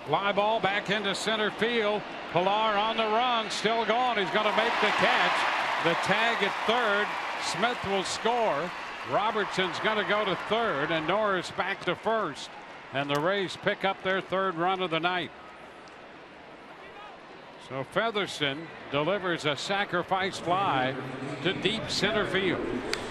Fly ball back into center field. Pilar on the run, still going. He's going to make the catch. The tag at third. Smith will score. Robertson's going to go to third, and Norris back to first. And the Rays pick up their third run of the night. So Featherston delivers a sacrifice fly to deep center field.